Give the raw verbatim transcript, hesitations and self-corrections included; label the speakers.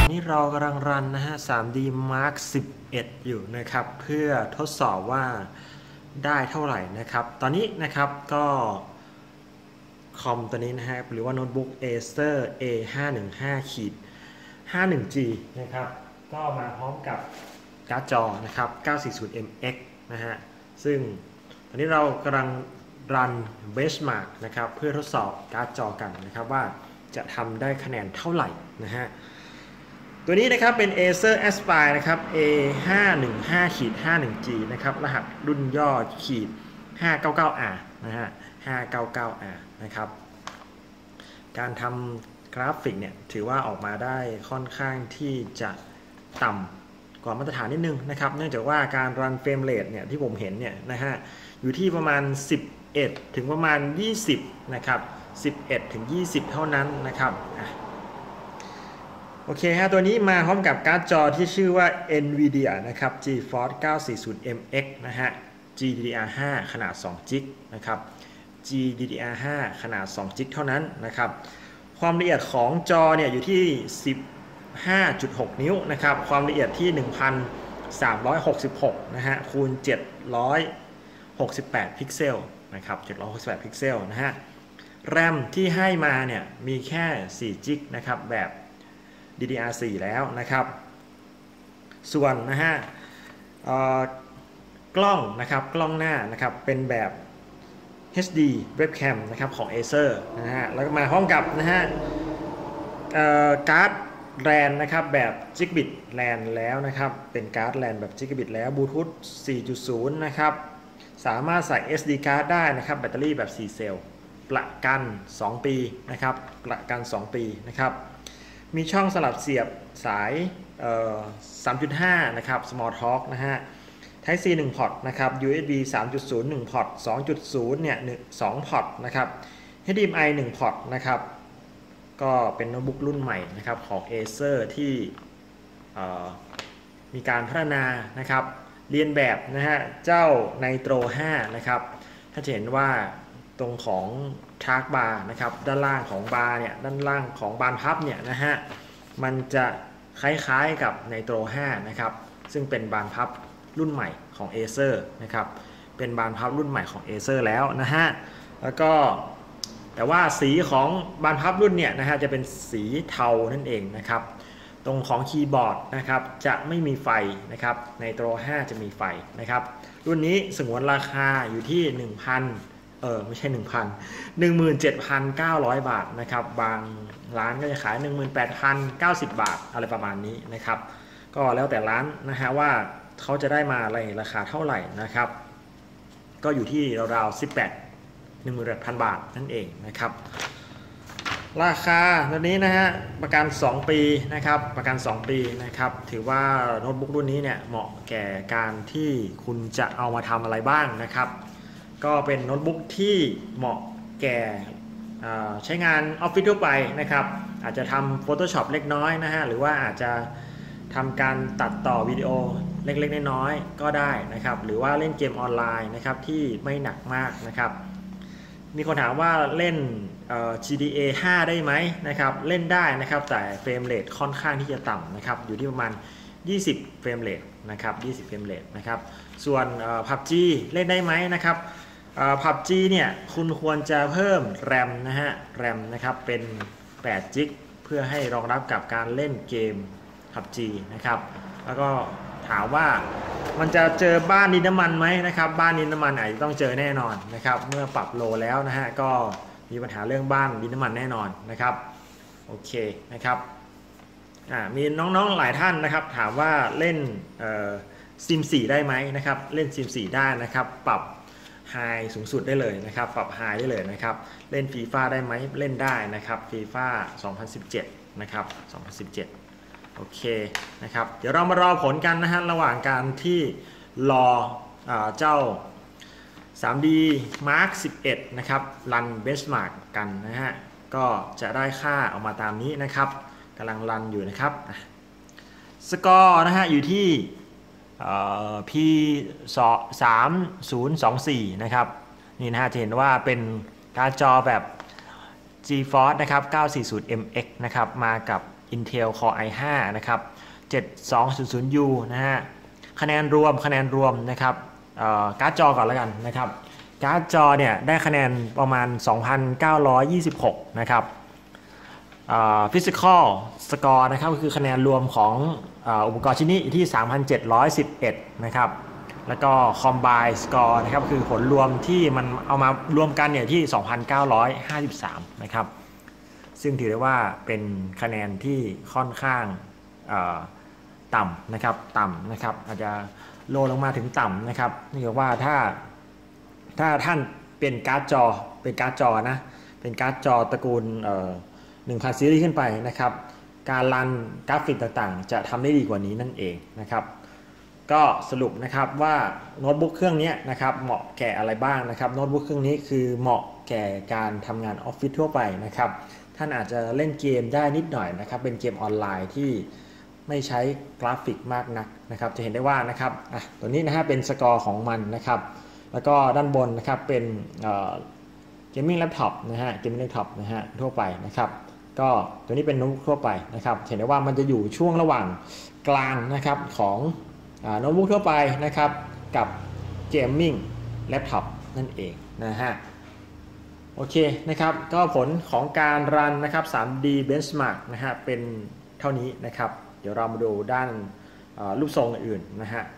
Speaker 1: นี้เรากำลังรันนะฮะ ทรี ดี Mark สิบเอ็ดอยู่นะครับเพื่อทดสอบว่าได้เท่าไหร่นะครับตอนนี้นะครับก็คอมตัวนี้นะฮะหรือว่าโน้ตบุ๊ก Acer เอ ห้าหนึ่งห้า ห้าสิบเอ็ด จี นะครับก็มาพร้อมกับการ์ดจอนะครับ เก้าสี่ศูนย์ เอ็ม เอ็กซ์ นะฮะซึ่งตอนนี้เรากำลังรัน Benchmark นะครับเพื่อทดสอบการ์ดจอกันนะครับว่าจะทำได้คะแนนเท่าไหร่นะฮะตัวนี้นะครับเป็น Acer Aspire นะครับ เอ ห้าหนึ่งห้า ห้าสิบเอ็ด จี นะครับรหัสรุ่นย่อขีด ห้าเก้าเก้า อาร์ นะฮะ ห้าเก้าเก้า อาร์ นะครับการทำกราฟิกเนี่ยถือว่าออกมาได้ค่อนข้างที่จะต่ำกว่ามาตรฐานนิดนึงนะครับเนื่องจากว่าการรันเฟรมเรทเนี่ยที่ผมเห็นเนี่ยนะฮะอยู่ที่ประมาณสิบเอ็ดถึงประมาณยี่สิบนะครับสิบเอ็ดถึงยี่สิบเท่านั้นนะครับโอเคฮะตัวนี้มาพร้อมกับการ์ดจอที่ชื่อว่า NVIDIA นะครับ GeForce เก้าสี่ศูนย์ เอ็ม เอ็กซ์ นะฮะ จี ดี ดี อาร์ ห้า ขนาดสองจิกนะครับ จี ดี ดี อาร์ ห้า ขนาดสองจิกเท่านั้นนะครับความละเอียดของจอเนี่ยอยู่ที่ สิบห้าจุดหก นิ้วนะครับความละเอียดที่ หนึ่งพันสามร้อยหกสิบหก นะฮะคูณเจ็ดร้อยหกสิบแปดพิกเซลนะครับเจ็ดร้อยหกสิบแปดพิกเซลนะฮะแรมที่ให้มาเนี่ยมีแค่สี่จิกนะครับแบบ ดี ดี อาร์ โฟร์ แล้วนะครับส่วนนะฮะกล้องนะครับกล้องหน้านะครับเป็นแบบ เอช ดี Webcam นะครับของ Acer นะฮะแล้วก็มาพร้อมกับนะฮะการ์ด แรม นะครับแบบ Gigabit แรม แล้วนะครับเป็นการ์ด แรม แบบ Gigabit แล้ว Bluetooth สี่จุดศูนย์ นะครับสามารถใส่ เอส ดี card ได้นะครับแบตเตอรี่แบบสี่เซลล์ประกันสองปีนะครับประกันสองปีนะครับมีช่องสลับเสียบสาย สามจุดห้า นะครับ Small Talk นะฮะ Type C หนึ่ง พอร์ตนะครับ ยู เอส บี สามจุดศูนย์ หนึ่ง พอร์ต สองจุดศูนย์ เนี่ยสอง พอร์ตนะครับ เอช ดี เอ็ม ไอ หนึ่ง พอร์ตนะครับก็เป็นโน้ตบุ๊กรุ่นใหม่นะครับของ Acer ที่มีการพัฒนานะครับเรียนแบบนะฮะเจ้า Nitro ห้านะครับถ้าจะเห็นว่าตรงของทาร์กบาร์นะครับด้านล่างของบาร์เนี่ยด้านล่างของบานพับเนี่ยนะฮะมันจะคล้ายๆกับ Nitro ห้านะครับซึ่งเป็นบานพับรุ่นใหม่ของ Acer นะครับเป็นบานพับรุ่นใหม่ของ Acer แล้วนะฮะแล้วก็แต่ว่าสีของบานพับรุ่นเนี่ยนะฮะจะเป็นสีเทานั่นเองนะครับตรงของคีย์บอร์ดนะครับจะไม่มีไฟนะครับ Nitro ห้าจะมีไฟนะครับรุ่นนี้สงวนราคาอยู่ที่ หนึ่งพัน เออไม่ใช่ หนึ่งพัน หนึ่งหมื่นเจ็ดพันเก้าร้อย บาทนะครับบางร้านก็จะขาย หนึ่งหมื่นแปดพันเก้าสิบ บาทอะไรประมาณนี้นะครับก็แล้วแต่ร้านนะฮะว่าเขาจะได้มาอะไรราคาเท่าไหร่นะครับก็อยู่ที่ราวๆสิบแปด หนึ่งหมื่นแปดพัน บาทนั่นเองนะครับราคาตอนนี้นะฮะประกันสองปีนะครับประกันสองปีนะครับถือว่าโน้ตบุ๊กรุ่นนี้เนี่ยเหมาะแก่การที่คุณจะเอามาทำอะไรบ้างนะครับก็เป็นโน้ตบุ๊กที่เหมาะแก่ใช้งานออฟฟิศทั่วไปนะครับอาจจะทำ Photoshop เล็กน้อยนะฮะหรือว่าอาจจะทำการตัดต่อวิดีโอเล็กๆน้อยๆก็ได้นะครับหรือว่าเล่นเกมออนไลน์นะครับที่ไม่หนักมากนะครับมีคนถามว่าเล่น จี ดี เอ ห้า ได้ไหมนะครับเล่นได้นะครับแต่เฟรมเรทค่อนข้างที่จะต่ำนะครับอยู่ที่ประมาณยี่สิบเฟรมเรทนะครับยี่สิบเฟรมเรทนะครับส่วน พับจี เล่นได้ไหมนะครับ พับจี เนี่ยคุณควรจะเพิ่มแรมนะฮะแรมนะครับเป็นแปดจิกเพื่อให้รองรับกับการเล่นเกม พับจี นะครับแล้วก็ถามว่ามันจะเจอบ้านดินน้ำมันไหมนะครับบ้านดินน้ำมันอาจจะต้องเจอแน่นอนนะครับเมื่อปรับโลแล้วนะฮะก็มีปัญหาเรื่องบ้านดินน้ำมันแน่นอนนะครับโอเคนะครับอ่ามีน้องๆหลายท่านนะครับถามว่าเล่นซิมสี่ได้ไหมนะครับเล่นซิมสี่ได้นะครับปรับไฮสูงสุดได้เลยนะครับปรับไฮได้เลยนะครับเล่นฟีฟ่าได้ไหมเล่นได้นะครับฟีฟ่าสองพันสิบเจ็ดนะครับสองพันสิบเจ็ดโอเคนะครับเดี๋ยวเรามารอผลกันนะฮะระหว่างการที่รอเจ้า ทรี ดี Mark สิบเอ็ดนะครับรัน Benchmark กันนะฮะก็จะได้ค่าออกมาตามนี้นะครับกำลังรันอยู่นะครับสกอร์นะฮะอยู่ที่ พี สามศูนย์สองสี่นะครับนี่นะฮะจะเห็นว่าเป็นการ์ดจอแบบ GeForce นะครับเก้าสี่ศูนย์ เอ็ม เอ็กซ์ นะครับมากับ Intel Core ไอ ห้า นะครับ เจ็ดสองศูนย์ศูนย์ ยู นะฮะคะแนนรวมคะแนนรวมนะครับการ์ดจอก่อนแล้วกันนะครับการ์ดจอเนี่ยได้คะแนนประมาณ สองพันเก้าร้อยยี่สิบหก นะครับฟิสิกอลสกอร์นะครับก็คือคะแนนรวมของอุปกรณ์ชิ้นนี้ที่ สามพันเจ็ดร้อยสิบเอ็ด นะครับแล้วก็คอมไบน์สกอร์นะครับคือผลรวมที่มันเอามารวมกันเนี่ยที่ สองพันเก้าร้อยห้าสิบสาม นะครับซึ่งถือได้ว่าเป็นคะแนนที่ค่อนข้างต่ำนะครับต่ำนะครับอาจจะโลลงมาถึงต่ำนะครับนี่คือว่าถ้าถ้าท่านเป็นการ์ดจอเป็นการ์ดจอนะเป็นการ์ดจอตระกูลหนึ่งพันซีรีส์ขึ้นไปนะครับการรันกราฟิกต่างๆจะทำได้ดีกว่านี้นั่นเองนะครับก็สรุปนะครับว่าโน้ตบุ๊กเครื่องนี้นะครับเหมาะแก่อะไรบ้างนะครับโน้ตบุ๊กเครื่องนี้คือเหมาะแก่การทำงานออฟฟิศทั่วไปนะครับท่านอาจจะเล่นเกมได้นิดหน่อยนะครับเป็นเกมออนไลน์ที่ไม่ใช้กราฟิกมากนักนะครับจะเห็นได้ว่านะครับอ่ะตัวนี้นะฮะเป็นสกอร์ของมันนะครับแล้วก็ด้านบนนะครับเป็นเกมมิ่งแล็ปท็อปนะฮะเกมมิ่งแล็ปท็อปนะฮะทั่วไปนะครับก็ตัวนี้เป็นโน้ตบุ๊กทั่วไปนะครับเห็นได้ว่ามันจะอยู่ช่วงระหว่างกลางนะครับของโน้ตบุ๊กทั่วไปนะครับกับเกมมิ่งแล็ปท็อปนั่นเองนะฮะโอเคนะครับก็ผลของการรันนะครับ ทรี ดี Benchmark นะฮะเป็นเท่านี้นะครับเดี๋ยวเรามาดูด้านรูปทรงอื่นๆนะฮะ